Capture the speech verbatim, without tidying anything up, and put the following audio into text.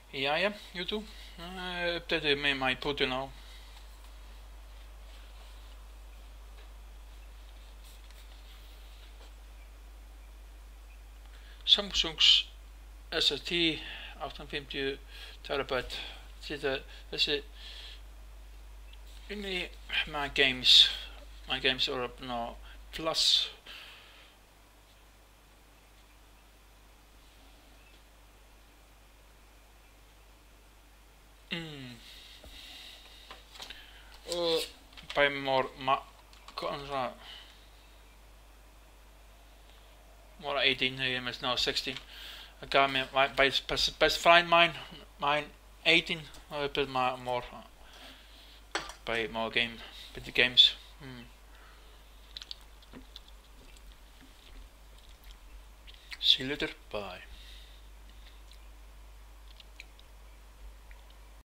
Jæja, YouTube. Uh, update med mig på det nu. Samsungs S S D achthundertfemtio terabyte sitter þessi inn í my games. My games are up now plus mm. Uh, buy more ma more eighteen here is now sixteen. I got me my best best, best find mine mine eighteen. I build my more buy more game with the games. Hmm. See you later. Bye.